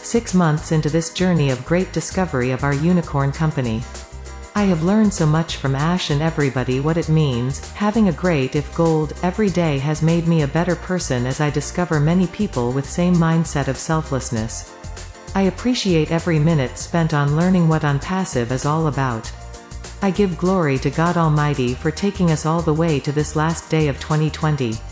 6 months into this journey of great discovery of our unicorn company. I have learned so much from Ash and everybody what it means, having a great if gold, every day has made me a better person as I discover many people with same mindset of selflessness. I appreciate every minute spent on learning what Onpassive is all about. I give glory to God Almighty for taking us all the way to this last day of 2020.